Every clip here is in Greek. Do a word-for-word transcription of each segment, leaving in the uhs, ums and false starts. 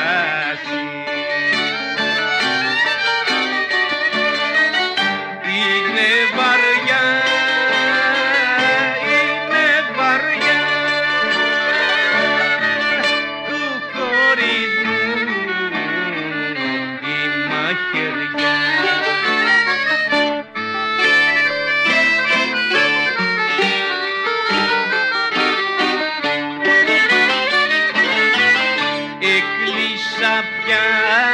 φτάσει. Είναι βαριά, είναι βαριά του χωρισμού η μαχαιριά. Έκλεισα πια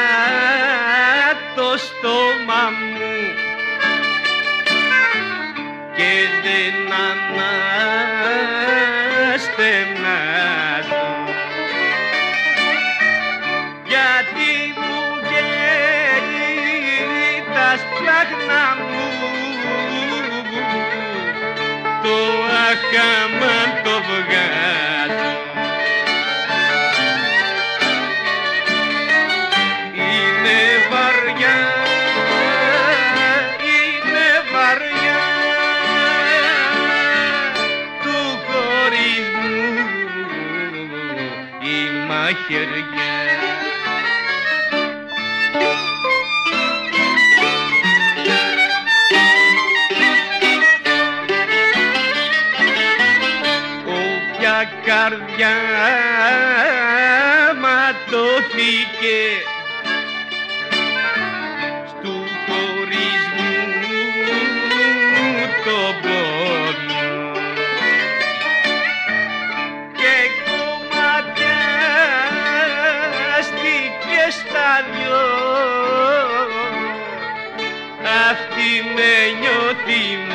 το στόμα μου και δεν αναστενάζω, γιατί μου καίει τα σπλάχνα μου το αχάμαν το βγάζω. Είναι βαριά, είναι βαριά του χωρισμού η μαχαιριά. Όποια καρδιά ματώθηκε στου χωρισμού το πόνο και κομματιάστηκε στα δυο, αυτή με νιώθει